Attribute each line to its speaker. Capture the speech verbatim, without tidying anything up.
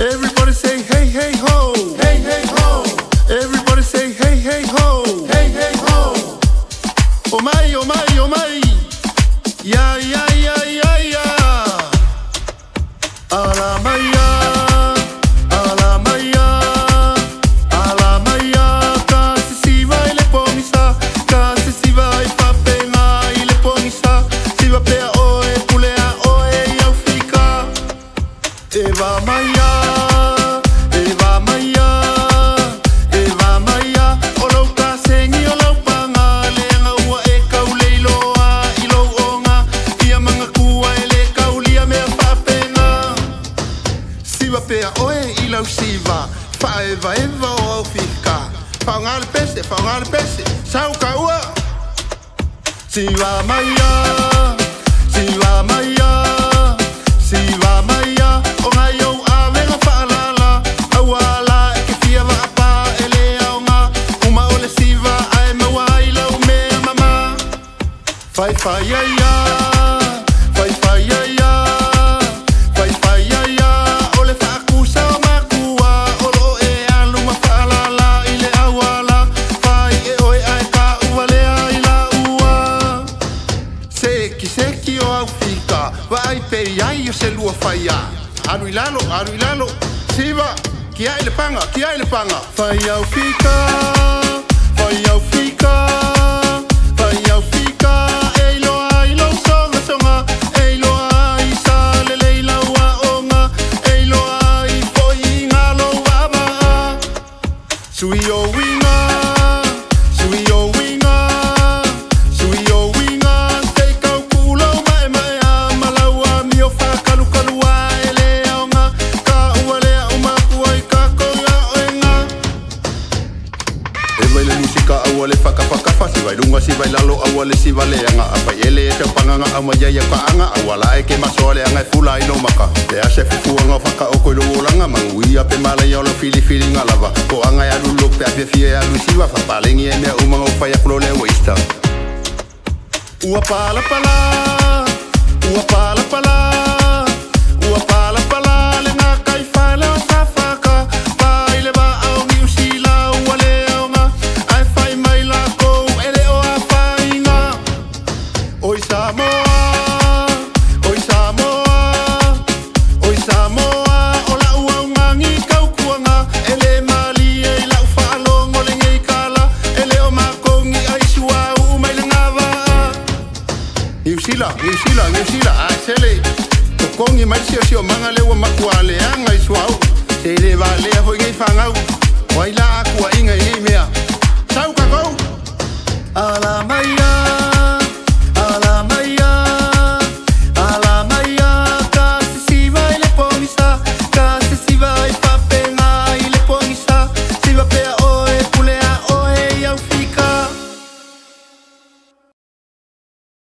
Speaker 1: Everybody say hey hey ho, hey hey ho. Everybody say hey hey ho, hey hey ho. Oh my, oh my, oh my. Ya ya ya ya ya. Ala maya, ala maya, ala maya. Kasi si vai le pomisa, kasi si vai papena ile pomisa. Si va pea oe pulea oe ya fika. Eva maya. Siva, faeva eva o fika, fangal pese, fangal pese, sauka ua. Siva maya, siva maya, siva maya, o ngayo avenga falala, awala e fia va pa ele aunga, uma ole siva ai mawaila o me mama. Fai fai ya ya, fai fai ya ya, fai fai ya ya, ole fa akusa. Vai pe ai se lua fai a aru ilalo aru ilalo siva ki ai le panga ki ai le panga fai au fika fai au fika fai au fika ei lo ai lo songa songa ei lo ai sa le le la wa onga ei lo ai foi ngalo wa ma sui o winga sui o winga sui o winga te kau kulo mai mai awale faka faka fasi vai lunga si vai lalo awale si vale anga apa ele te panganga amaya ya ka anga awala e ke masole anga fula ino maka te ase fufu anga faka o ko lo langa mangui ape mala ya lo fili fili ngalava ko anga ya lu pe ape fie ya lu siwa fa palengi e me uma o fa ya klole wista ua pala pala ua pala pala ua pala pala le nga kai fala sa faka pai le ba au ni usila wale Oi Samoa, oi Samoa, oi Samoa, ola ua ungangi kau kuanga, ele mali e lau whaalongo le ngei kala, ele o makongi aisua umai le ngava. New Zealand, New Zealand, New Zealand, a sele, tokongi mai sio sio manga lewa makuale,